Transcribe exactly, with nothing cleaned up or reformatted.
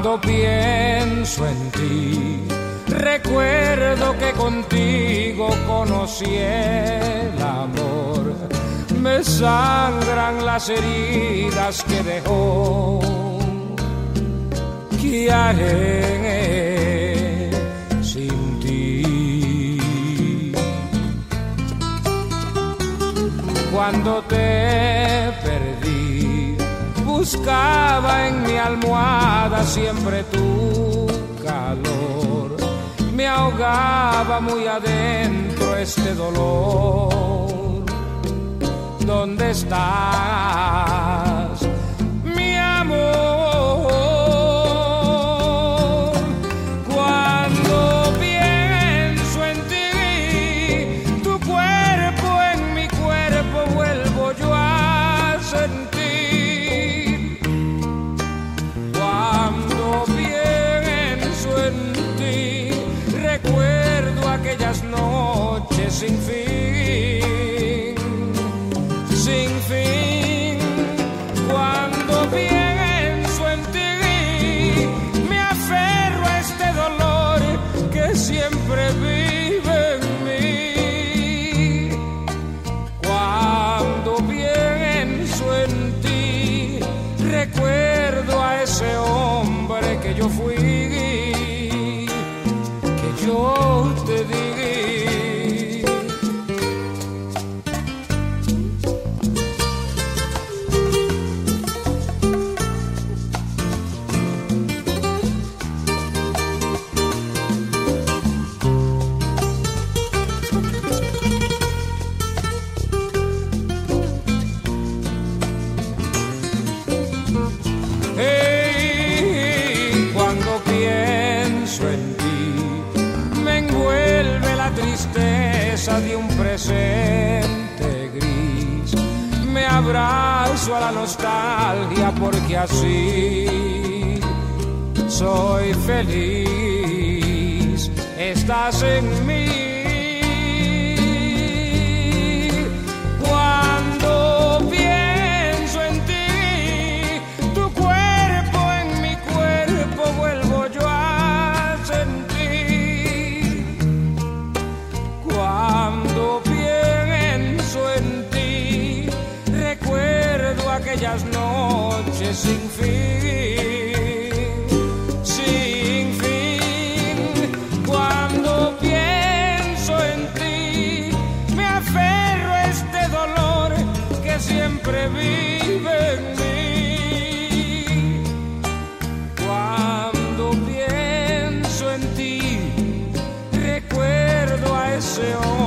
Cuando pienso en ti, recuerdo que contigo conocí el amor. Me sangran las heridas que dejó. ¿Qué haré sin ti? Cuando te perdí, buscaba en mi almohada siempre tu calor. Me ahogaba muy adentro este dolor. ¿Dónde estás, mi amor? Cuando pienso en ti, tu cuerpo en mi cuerpo vuelvo yo a sentir. Cuando pienso en ti, recuerdo aquellas noches sin fin, sin fin. Cuando pienso en ti, me aferro a este dolor que siempre vive en mí. Cuando pienso en ti, recuerdo a ese hombre que yo fui, que yo te di. Hey, cuando pienso en ti, me envuelve la tristeza de un presente gris. Me abrazo a la nostalgia porque así soy feliz. Estás en mí. Cuando pienso en ti, tu cuerpo en mi cuerpo vuelvo yo a sentir. Cuando pienso en ti, recuerdo aquellas noches sin fin, sin fin. Cuando pienso en ti, me aferro a este dolor que siempre vive en mí. Cuando pienso en ti, recuerdo a ese hombre